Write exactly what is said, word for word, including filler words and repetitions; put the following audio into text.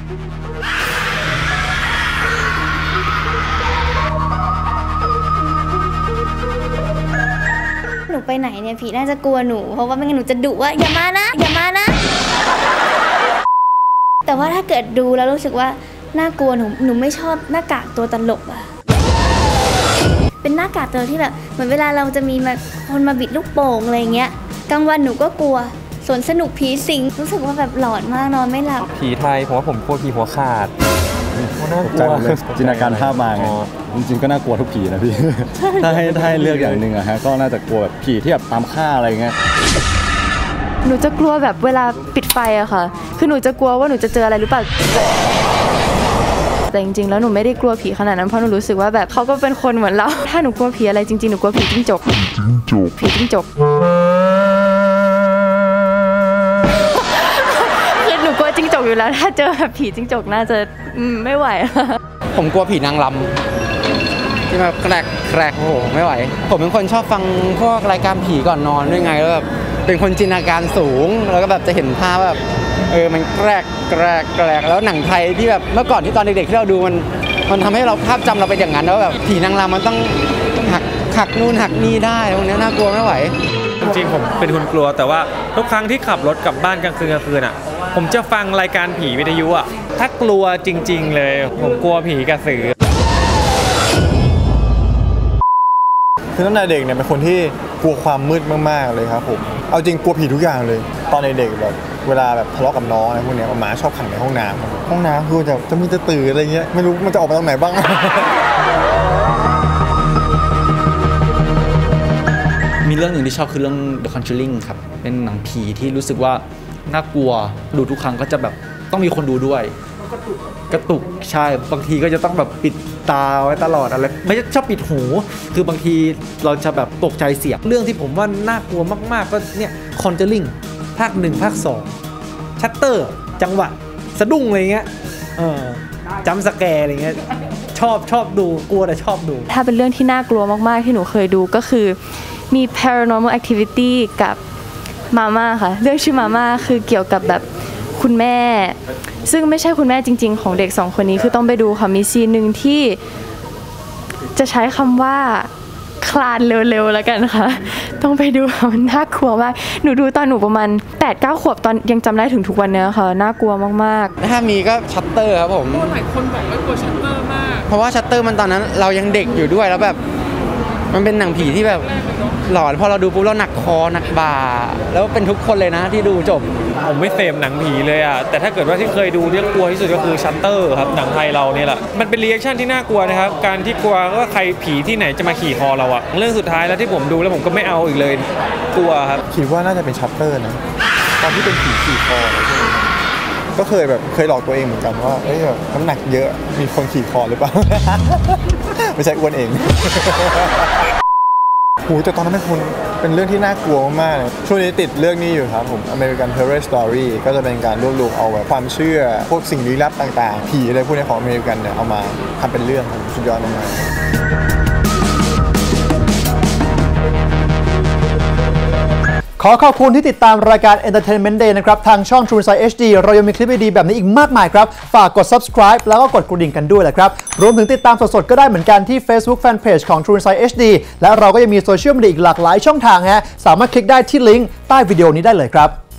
หนูไปไหนเนี่ยผีน่าจะกลัวหนูเพราะว่าไม่งั้นหนูจะดุว่าอย่ามานะอย่ามานะแต่ว่าถ้าเกิดดูแล้วรู้สึกว่าน่ากลัวหนูหนูไม่ชอบหน้ากากตัวตลกอะเป็นหน้ากากตัวที่แบบเหมือนเวลาเราจะมีมาคนมาบิดลูกโป่งอะไรเงี้ยกลางวันหนูก็กลัวส่วนสนุกผีสิงรู้สึกว่าแบบหลอนมากนอนไม่หลับผีไทยผมว่าผมกลัวผีหัวขาดน่ากลัวเลยจินตนาการภาพมาไงจริงๆก็น่ากลัวทุกผีนะพี่ถ้าให้ถ้าให้เลือกอย่างหนึ่งอะฮะก็น่าจะกลัวแบบผีที่แบบตามฆ่าอะไรเงี้ยหนูจะกลัวแบบเวลาปิดไฟอะค่ะคือหนูจะกลัวว่าหนูจะเจออะไรหรือเปล่าแต่จริงๆแล้วหนูไม่ได้กลัวผีขนาดนั้นเพราะหนูรู้สึกว่าแบบเขาก็เป็นคนเหมือนเราถ้าหนูกลัวผีอะไรจริงๆหนูกลัวผีจิ้งจกผีจิ้งจกคือหนูกลัวจิ้งจกอยู่แล้วถ้าเจอแบบผีจิ้งจกน่าจะไม่ไหวผมกลัวผีนางรำที่แบบแกรกแกรกโอ้โหไม่ไหวผมเป็นคนชอบฟังพวกรายการผีก่อนนอนด้วยไงแล้วแบบเป็นคนจินตนาการสูงแล้วก็แบบจะเห็นภาพแบบเออมันแกรกแกรกแกรกแล้วหนังไทยที่แบบเมื่อก่อนที่ตอนเด็กๆที่เราดูมันมันทำให้เราภาพจำเราเป็นอย่างนั้นแล้วแบบผีนางรำมันต้องหักหักนู่นหักนี่ได้พวกนี้น่ากลัวไม่ไหวจริงๆผมเป็นคนกลัวแต่ว่าทุกครั้งที่ขับรถกลับบ้านกลางคืนกลางคืนอ่ะผมจะฟังรายการผีวิทยุอ่ะถ้ากลัวจริงๆเลยผมกลัวผีกระสือคือตั้งแต่เด็กเนี่ยเป็นคนที่กลัวความมืดมากๆเลยครับผมเอาจริงกลัวผีทุกอย่างเลยตอนเด็กแบบเวลาแบบทะเลาะกับน้องอะไรพวกนี้หมาชอบขังในห้องน้ำห้องน้ำคือจะจะมีจะตื่นอะไรเงี้ยไม่รู้มันจะออกมาตรงไหนบ้างมีเรื่องหนึ่งที่ชอบคือเรื่อง The Conjuring ครับเป็นหนังผีที่รู้สึกว่าน่ากลัวดูทุกครั้งก็จะแบบต้องมีคนดูด้วยกระตุกใช่บางทีก็จะต้องแบบปิดตาไว้ตลอดอะไรไม่ใช่ชอบปิดหูคือบางทีเราจะแบบตกใจเสียงเรื่องที่ผมว่าน่ากลัวมากๆก็เนี่ยคอนเจอริงภาคหนึ่งภาคสองชัตเตอร์จังหวะสะดุ้งอะไรเงี้ยเออจัมป์สแกร์อะไรเงี้ยชอบชอบดูกลัวแต่ชอบดูถ้าเป็นเรื่องที่น่ากลัวมากๆที่หนูเคยดูก็คือมี paranormal activity กับมาม่าค่ะเรื่องชื่อมาม่าคือเกี่ยวกับแบบคุณแม่ซึ่งไม่ใช่คุณแม่จริงๆของเด็กสองคนนี้คือต้องไปดูค่ะมีซีนหนึ่งที่จะใช้คำว่าคลานเร็วๆแล้วกันค่ะต้องไปดูค่ะมันน่ากลัวมากหนูดูตอนหนูประมาณ แปดเก้า ขวบตอนยังจำได้ถึงทุกวันนี้ค่ะน่ากลัวมากๆถ้ามีก็ชัตเตอร์ครับผมหลายคนบอกว่ากลัวชัตเตอร์มากเพราะว่าชัตเตอร์มันตอนนั้นเรายังเด็กอยู่ด้วยแล้วแบบมันเป็นหนังผีที่แบบหลอนพอเราดูปุ๊บเราหนักคอหนักบ่าแล้วเป็นทุกคนเลยนะที่ดูจบผมไม่เสพหนังผีเลยอ่ะแต่ถ้าเกิดว่าที่เคยดูที่กลัวที่สุดก็คือชัตเตอร์ครับหนังไทยเราเนี่ยแหละมันเป็นรีแอคชั่นที่น่ากลัวนะครับการที่กลัวก็ใครผีที่ไหนจะมาขี่คอเราอ่ะเรื่องสุดท้ายแล้วที่ผมดูแล้วผมก็ไม่เอาอีกเลยกลัวครับคิดว่าน่าจะเป็นชัตเตอร์นะตอนที่เป็นผีขี่คออะไรพวกนี้ก็เคยแบบเคยหลอกตัวเองเหมือนกันว่าเอ้ยแบบน้ำหนักเยอะมีคนขี่คอหรือเปล่าไม่ใช่อ้วนเองโหแต่ตอนนั้นเป็นคนเป็นเรื่องที่น่ากลัวมากเลยช่วงนี้ติดเรื่องนี้อยู่ครับผม American Horror Story ก็จะเป็นการรวบรวมเอาแบบความเชื่อพวกสิ่งลี้ลับต่างๆผีอะไรพวกนี้ของอเมริกันเนี่ยเอามาทำเป็นเรื่องสุดยอดมากขอขอบคุณที่ติดตามรายการ Entertainment Day นะครับทางช่อง True Insight เอช ดี เรายังมีคลิปดีๆแบบนี้อีกมากมายครับฝากกด Subscribe แล้วก็กดกระดิ่งกันด้วยแหละครับรวมถึงติดตามสดๆก็ได้เหมือนกันที่ Facebook Fanpage ของ True Insight เอช ดี และเราก็ยังมีโซเชียลมีเดียอีกหลากหลายช่องทางฮะสามารถคลิกได้ที่ลิงก์ใต้วิดีโอนี้ได้เลยครับ